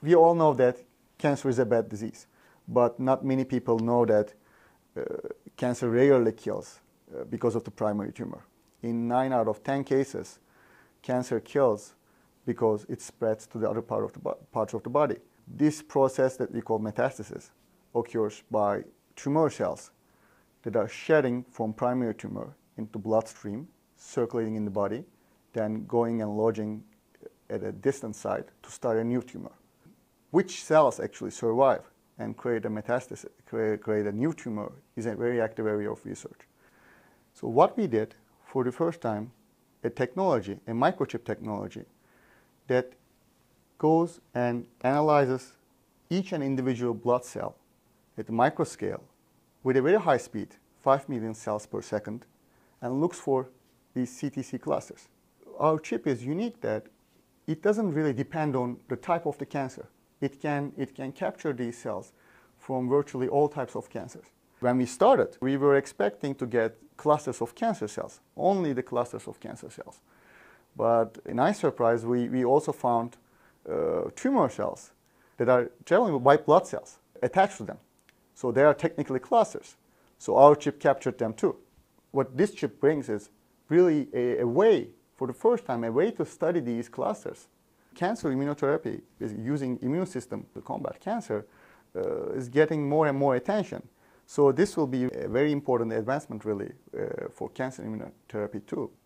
We all know that cancer is a bad disease, but not many people know that cancer rarely kills because of the primary tumor. In 9 out of 10 cases, cancer kills because it spreads to the other parts of the body. This process that we call metastasis occurs by tumor cells that are shedding from primary tumor into bloodstream, circulating in the body, then going and lodging at a distant site to start a new tumor. Which cells actually survive and create a metastasis, create a new tumor, is a very active area of research. So what we did, for the first time, a technology, a microchip technology, that goes and analyzes each and individual blood cell at the microscale with a very high speed, 5 million cells per second, and looks for these CTC clusters. Our chip is unique that it doesn't really depend on the type of the cancer. It can capture these cells from virtually all types of cancers. When we started, we were expecting to get clusters of cancer cells, only the clusters of cancer cells. But a nice surprise, we also found tumor cells that are traveling with white blood cells attached to them. So they are technically clusters. So our chip captured them too. What this chip brings is really a way, for the first time, a way to study these clusters. Cancer immunotherapy is using immune system to combat cancer is getting more and more attention. So this will be a very important advancement really for cancer immunotherapy too.